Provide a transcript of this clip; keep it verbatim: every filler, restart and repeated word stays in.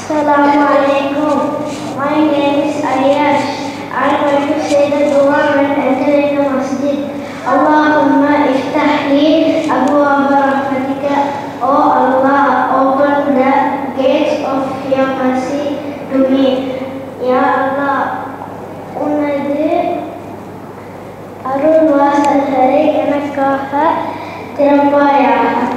Assalamualaikum. My name is Ayyash. I am going to say the dua when entering the Masjid. Allahumma iftahli abwaab rahmatika. Oh Allah, open the gates of your mercy to me. Ya Allah, உனது அருள் வாசல்களை எனக்காக திறப்பாயாக.